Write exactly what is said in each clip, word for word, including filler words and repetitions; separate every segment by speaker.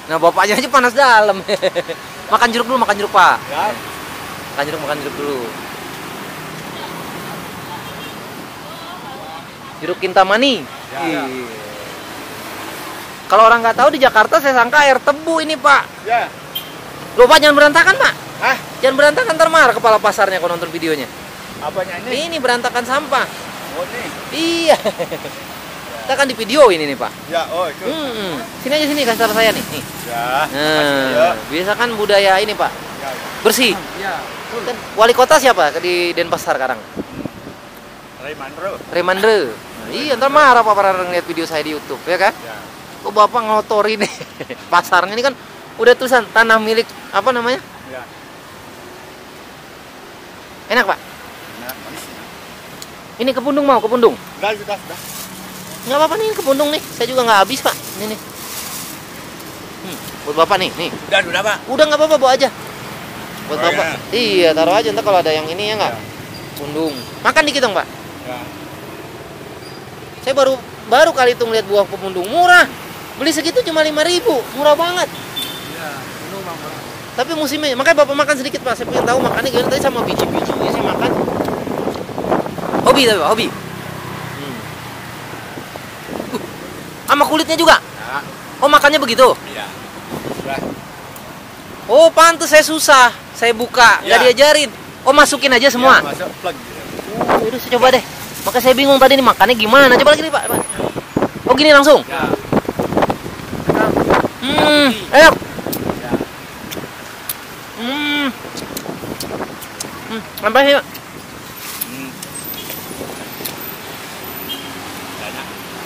Speaker 1: Nah bapaknya aja panas dalam. Makan jeruk dulu, makan jeruk Pak.
Speaker 2: Ya.
Speaker 1: Makan jeruk, makan jeruk dulu. Jeruk Kintamani.
Speaker 2: Ya,
Speaker 1: Iya.
Speaker 2: ya.
Speaker 1: Kalau orang nggak tahu di Jakarta saya sangka air tebu ini Pak.
Speaker 2: Ya.
Speaker 1: Loh Pak, jangan berantakan Pak.
Speaker 2: Hah?
Speaker 1: Jangan berantakan, ntar marah kepala pasarnya kalau nonton videonya.
Speaker 2: Apanya ini?
Speaker 1: Ini berantakan sampah.
Speaker 2: Oh nih.
Speaker 1: Iya. Kita kan di video ini nih Pak.
Speaker 2: Ya, oh itu.
Speaker 1: Hmm, sini aja sini kasih tahu saya nih. Nih.
Speaker 2: Ya.
Speaker 1: Nah, biasa kan budaya ini Pak.
Speaker 2: Ya.
Speaker 1: Bersih.
Speaker 2: Ya.
Speaker 1: Kan wali kota siapa di Denpasar sekarang?
Speaker 2: Raymandro.
Speaker 1: Remandre. Nah, iya, ntar marah Pak para ngeliat video saya di YouTube, ya kan?
Speaker 2: Ya.
Speaker 1: Kok Bapak ngotorin nih pasarnya ini kan udah tulisan tanah milik apa namanya?
Speaker 2: Ya.
Speaker 1: Enak Pak.
Speaker 2: Nah, manis.
Speaker 1: Ini kepundung mau kepundung.
Speaker 2: Sudah, sudah, sudah.
Speaker 1: Nggak apa-apa nih kepundung nih. Saya juga nggak habis Pak. Ini nih. Hmm, buat Bapak nih, nih.
Speaker 2: Sudah, sudah, Pak.
Speaker 1: Udah nggak apa-apa bawa aja. Buat
Speaker 2: Oh,
Speaker 1: Bapak.
Speaker 2: ya.
Speaker 1: Iya, taruh aja ntar kalau ada yang ini ya nggak.
Speaker 2: Ya.
Speaker 1: Pundung. Makan dikit dong Pak.
Speaker 2: Ya.
Speaker 1: Saya baru baru kali itu ngeliat buah kepundung murah. Beli segitu cuma lima ribu, murah banget.
Speaker 2: Ya, penuh Bang.
Speaker 1: Tapi musimnya, makanya Bapak makan sedikit Pak. Saya pengen tahu makannya gimana tadi sama biji-bijinya saya makan. Hobi tapi Pak, hobi. Hmm. Uh, sama kulitnya juga.
Speaker 2: Ya.
Speaker 1: Oh makannya begitu.
Speaker 2: Iya. Sudah.
Speaker 1: Oh pantes saya susah. Saya buka, nggak
Speaker 2: Ya.
Speaker 1: diajarin. Oh masukin aja semua.
Speaker 2: Ya, masuk plug.
Speaker 1: Uh, udah saya coba deh. Maka saya bingung tadi nih makannya gimana. Coba lagi nih Pak. Oh gini langsung.
Speaker 2: Ya.
Speaker 1: Hmm, enak.
Speaker 2: Ya.
Speaker 1: Hmm. Hmm, apa sih Pak?
Speaker 2: Hmm. Enak.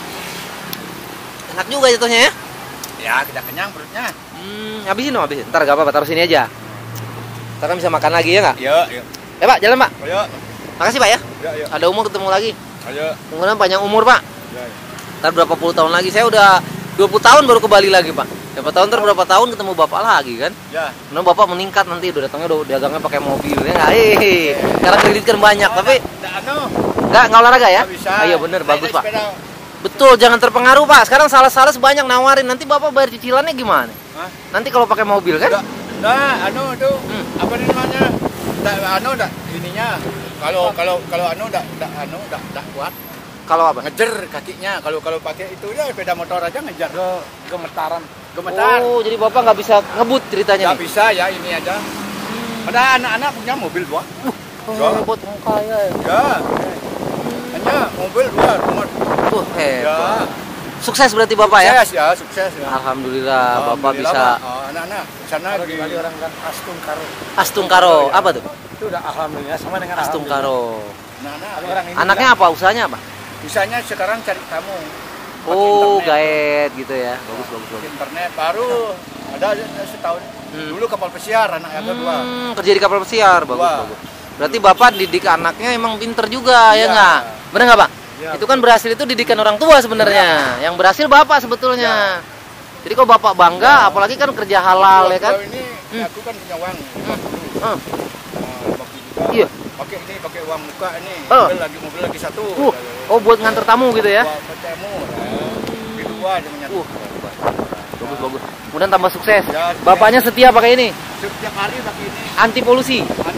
Speaker 1: Enak juga jatuhnya ya.
Speaker 2: Ya, kita kenyang perutnya.
Speaker 1: Hmm, habisin dong, habisin. Ntar gak apa-apa, taruh sini aja. Ntar kan bisa makan lagi ya nggak?
Speaker 2: Yuk, yuk.
Speaker 1: Ya Pak, jalan Pak.
Speaker 2: Ayo.
Speaker 1: Makasih Pak ya.
Speaker 2: Yuk, yuk.
Speaker 1: Ada umur ketemu lagi.
Speaker 2: Ayo.
Speaker 1: Mudah-mudahan panjang umur Pak.
Speaker 2: Ya, ya.
Speaker 1: Ntar berapa puluh tahun lagi. Saya udah dua puluh tahun baru ke Bali lagi Pak. Berapa tahun ntar berapa tahun ketemu Bapak lagi kan?
Speaker 2: Ya.
Speaker 1: Nah Bapak meningkat nanti udah datangnya udah dagangnya pakai mobil ya nggak? Hehehe. Karena kredit kan banyak tapi
Speaker 2: Nggak anu.
Speaker 1: nggak nggak olahraga ya?
Speaker 2: Nggak bisa.
Speaker 1: Ah, iya bener bagus
Speaker 2: Naik
Speaker 1: Pak.
Speaker 2: sepeda.
Speaker 1: Betul jangan terpengaruh Pak. Sekarang salah-salah sebanyak nawarin nanti Bapak bayar cicilannya gimana?
Speaker 2: Hah?
Speaker 1: Nanti kalau pakai mobil kan?
Speaker 2: Nggak, nggak, anu tuh.
Speaker 1: Hmm.
Speaker 2: Apa namanya? Nggak, anu nggak ininya. Kalau kalau kalau anu nggak nggak anu nggak nggak kuat.
Speaker 1: Kalau apa?
Speaker 2: Ngejer kakinya. Kalau kalau pakai itu ya sepeda motor aja ngejar. Gemetaran. Gemetar.
Speaker 1: Oh jadi Bapak nggak bisa ngebut ceritanya
Speaker 2: Nggak
Speaker 1: nih?
Speaker 2: bisa ya ini aja. Ada anak-anak punya mobil dua.
Speaker 1: Oh,
Speaker 2: Ya.
Speaker 1: hebat orang kaya ya.
Speaker 2: Ya. Hanya mobil dua rumah.
Speaker 1: Tuh hebat.
Speaker 2: Ya.
Speaker 1: Sukses berarti Bapak ya?
Speaker 2: Sukses ya, sukses ya.
Speaker 1: Alhamdulillah, Bapak
Speaker 2: Alhamdulillah,
Speaker 1: bisa
Speaker 2: Pak. Oh, anak-anak di sana di
Speaker 3: Bali orang kan Astung Karo.
Speaker 1: Astung Karo. Apa tuh?
Speaker 3: Itu udah alhamdulillah sama dengan
Speaker 1: Astung
Speaker 3: alhamdulillah.
Speaker 1: Karo.
Speaker 2: anak-anak.
Speaker 3: Kalau orang ini
Speaker 1: Anaknya apa? Usahanya apa?
Speaker 2: Bisanya sekarang cari tamu. Pakai
Speaker 1: Oh,
Speaker 2: internet.
Speaker 1: gaet gitu ya. Bagus, bagus, bagus.
Speaker 2: Internet baru ada setahun.
Speaker 1: Hmm.
Speaker 2: Dulu kapal pesiar anak yang kedua.
Speaker 1: Hmm, kerja di kapal pesiar, bagus,
Speaker 2: Dua.
Speaker 1: bagus. Berarti Bapak didik anaknya emang pinter juga, ya
Speaker 2: Iya.
Speaker 1: nggak? Bener nggak Pak?
Speaker 2: Iya.
Speaker 1: Itu kan berhasil itu didikan orang tua sebenarnya. Yang berhasil Bapak sebetulnya. Jadi kalau Bapak bangga, apalagi kan kerja halal ya kan?
Speaker 2: Kalau ini
Speaker 1: Hmm.
Speaker 2: aku kan punya uang.
Speaker 1: Hmm.
Speaker 2: Dulu.
Speaker 1: Hmm.
Speaker 2: Nah, waktu juga
Speaker 1: Iya.
Speaker 2: pakai ini pakai uang muka ini.
Speaker 1: Oh.
Speaker 2: Mobil lagi mobil lagi satu.
Speaker 1: Uh, oh buat nganter tamu gitu ya?
Speaker 2: Buat tamu. Nah, itu dua aja menyatu.
Speaker 1: Uh, bagus, bagus. Kemudian tambah sukses.
Speaker 2: Ya,
Speaker 1: Bapaknya setia pakai ini,
Speaker 2: Setiap hari pakai ini.
Speaker 1: anti polusi.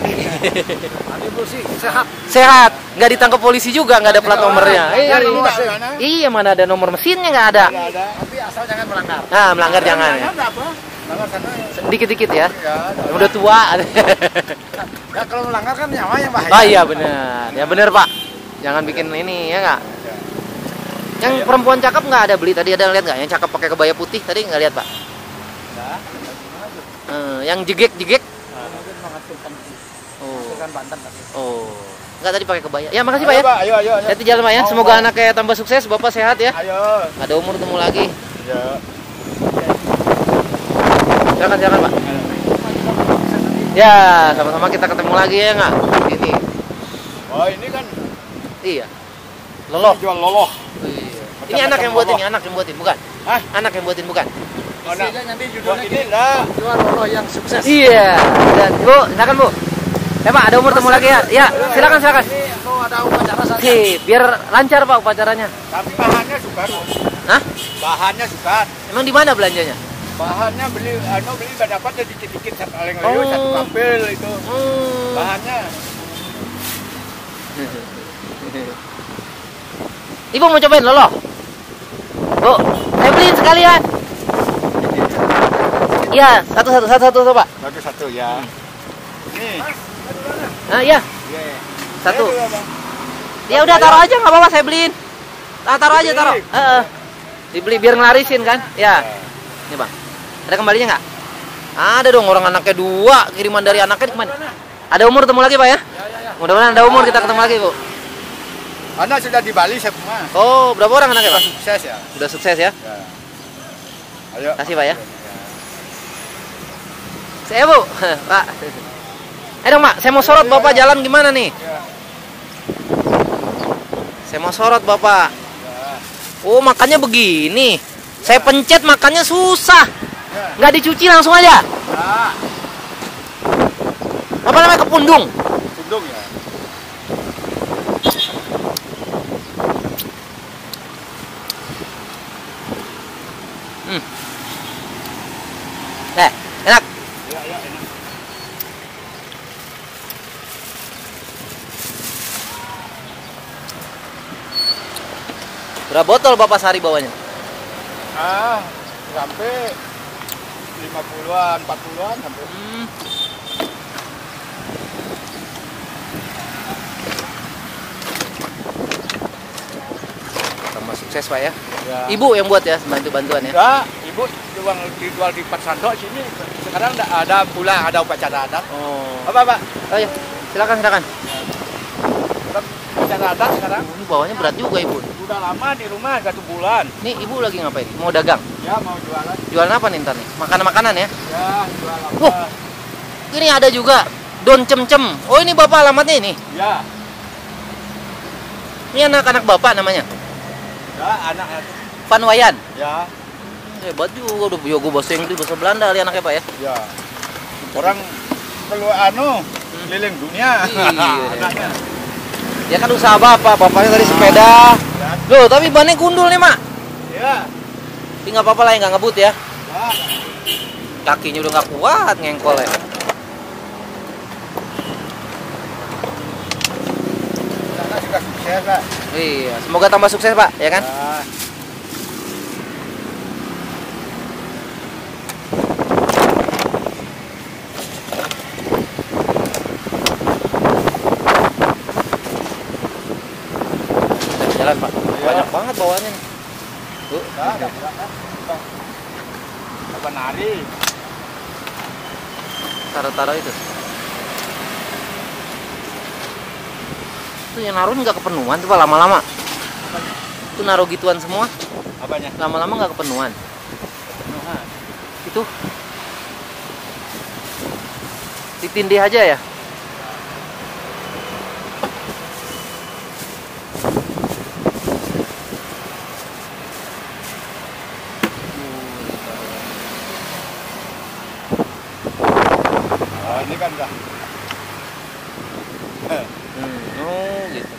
Speaker 2: Anti bersih, sehat.
Speaker 1: Sehat, nggak ditangkap polisi juga, nggak ada plat nomornya.
Speaker 2: Ya,
Speaker 1: Iya,
Speaker 2: ini
Speaker 1: iya.
Speaker 2: nggak ada.
Speaker 1: Iya, mana ada nomor mesinnya nggak ada.
Speaker 2: Nggak ada.
Speaker 3: tapi asal jangan melanggar.
Speaker 1: Nah, melanggar jangan ya.
Speaker 2: Nggak apa. Melanggar sana.
Speaker 1: Dikit-dikit ya.
Speaker 2: Ya,
Speaker 1: Yang udah tua.
Speaker 3: Ya kalau melanggar kan nyawa yang bahaya.
Speaker 1: Oh iya benar, ya benar Pak. Jangan bikin ini ya nggak. Yang perempuan cakep nggak ada beli tadi, ada lihat nggak? Yang cakep pakai kebaya putih tadi nggak lihat Pak?
Speaker 3: Nah,
Speaker 1: Eh, yang jegek-jegek.
Speaker 3: mungkin mengaturkan
Speaker 1: Oh,
Speaker 3: mengaturkan Banten tapi.
Speaker 1: oh, nggak tadi pakai kebaya. Ya makasih Pak
Speaker 2: Ayo,
Speaker 1: ya.
Speaker 2: Pak. Ayo, ayo, ayo.
Speaker 1: Hati jalan Pak ya.
Speaker 2: Mau,
Speaker 1: Semoga
Speaker 2: mau.
Speaker 1: anaknya tambah sukses, Bapak sehat ya.
Speaker 2: Ayo.
Speaker 1: Ada umur ketemu lagi.
Speaker 2: Ya.
Speaker 1: Silakan silakan Pak. Ya, sama-sama kita ketemu lagi ya nggak? Ini,
Speaker 2: Oh, ini kan
Speaker 1: iya. Loloh.
Speaker 2: jual loloh.
Speaker 1: Iya. Ini anak yang buatin, ini anak yang buatin, bukan?
Speaker 2: Hah?
Speaker 1: Anak yang buatin, bukan?
Speaker 2: Mana?
Speaker 3: Isinya nanti
Speaker 2: Buat
Speaker 3: judulnya
Speaker 2: ini
Speaker 3: gini,
Speaker 2: lah.
Speaker 3: jual loloh yang sukses.
Speaker 1: Iya. Dan Bu, silakan Bu. Ya Pak, ada umur ketemu lagi ya. Ya, silakan silakan.
Speaker 3: Ini kalau ada upacara saja.
Speaker 1: Oke, biar lancar Pak upacaranya.
Speaker 2: Tapi bahannya sukar.
Speaker 1: Hah?
Speaker 2: Bahannya sukar.
Speaker 1: Emang di mana belanjanya?
Speaker 2: Bahannya beli anu beli nggak dapat ya dikit-dikit satu kaleng leo
Speaker 1: Oh.
Speaker 2: satu kampil itu.
Speaker 1: Hmm.
Speaker 2: Bahannya.
Speaker 1: Ibu mau cobain lolo? Bu, saya beliin sekalian. Iya, satu satu satu satu, satu Pak.
Speaker 2: Satu satu ya. Nih.
Speaker 1: Nah, iya,
Speaker 2: Iya.
Speaker 1: satu.
Speaker 2: Saya juga, Bang.
Speaker 1: Ya udah taruh aja nggak apa-apa, saya beliin. Ah, taruh aja taruh.
Speaker 2: Dibeli.
Speaker 1: Heeh. Dibeli biar ngelarisin kan? Ya. Ini Bang. Ada kembalinya nggak? Ada dong, orang anaknya dua, kiriman dari anaknya kemana? Ada umur ketemu lagi Pak ya?
Speaker 3: Ya, ya, ya.
Speaker 1: Mudah-mudahan ada umur kita ketemu lagi Bu.
Speaker 2: Anak sudah di Bali semua.
Speaker 1: Oh, berapa orang anaknya Pak?
Speaker 2: Sukses ya.
Speaker 1: Sudah sukses ya?
Speaker 2: Ya. Ayo.
Speaker 1: Kasih, Pak, ya. Saya Bu, Pak. Eh dong Pak, saya mau sorot Bapak jalan gimana nih?
Speaker 2: Ya.
Speaker 1: Saya mau sorot Bapak.
Speaker 2: Ya.
Speaker 1: Oh, makannya begini. Saya pencet makannya susah.
Speaker 2: Ya.
Speaker 1: Nggak dicuci langsung aja.
Speaker 2: Ya.
Speaker 1: Apa namanya, kepundung?
Speaker 2: Tundung ya.
Speaker 1: Eh, enak.
Speaker 2: Ya, ya, enak.
Speaker 1: Berapa botol Bapak sehari bawanya?
Speaker 2: Ah, sampai lima puluhan, empat puluhan sampai.
Speaker 1: Hmm. Tambah sukses Pak ya.
Speaker 2: Ya.
Speaker 1: Ibu yang buat ya, bantu-bantuan ya.
Speaker 2: Ya, ibu jual dijual di Pasando sini. Sekarang enggak ada pula ada upacara adat.
Speaker 1: Oh.
Speaker 2: Apa, Pak?
Speaker 1: Oh ya, silakan silakan.
Speaker 2: Upacara adat sekarang.
Speaker 1: Oh, ini bawahnya berat juga Ibu.
Speaker 2: Udah lama di rumah, satu bulan.
Speaker 1: Nih Ibu lagi ngapain? Mau dagang?
Speaker 2: Ya, mau jualan.
Speaker 1: Jualan apa nih ntar nih? Makanan-makanan ya?
Speaker 2: Ya, jual apa?
Speaker 1: Wah. Ini ada juga don cem-cem. Oh, ini Bapak alamatnya ini.
Speaker 2: Ya,
Speaker 1: Ini anak-anak Bapak namanya.
Speaker 2: ya anak itu.
Speaker 1: Van Wayan.
Speaker 2: Ya,
Speaker 1: Hebat juga, udah jago bahasa Inggris, bahasa Belanda kali anaknya Pak ya.
Speaker 2: ya. Orang keluar anu keliling dunia.
Speaker 1: Iya.
Speaker 2: Anaknya.
Speaker 1: Ya kan usaha Bapak, Bapaknya tadi sepeda.
Speaker 2: Ya,
Speaker 1: Loh, tapi bannya gundul nih, Mak.
Speaker 2: ya.
Speaker 1: Tapi nggak apa-apa lah, yang nggak ngebut ya.
Speaker 2: Ya.
Speaker 1: Kakinya udah nggak kuat ngengkol ya.
Speaker 2: Anak juga sukses, Pak.
Speaker 1: Iya, semoga tambah sukses Pak, ya kan?
Speaker 2: Ya.
Speaker 1: Jalan Pak,
Speaker 2: Iya.
Speaker 1: banyak banget bawaannya nih. Tuh,
Speaker 2: Ya, ya, ya. Apa nari?
Speaker 1: taruh-taruh itu. Tuh yang naruh nggak kepenuhan tuh Pak, lama-lama. Tuh naruh gituan semua,
Speaker 2: Apanya?
Speaker 1: lama-lama nggak kepenuhan.
Speaker 2: Penuhan.
Speaker 1: Itu ditindih aja ya.
Speaker 2: Oh, ini kan udah.
Speaker 1: Hmm, oh gitu.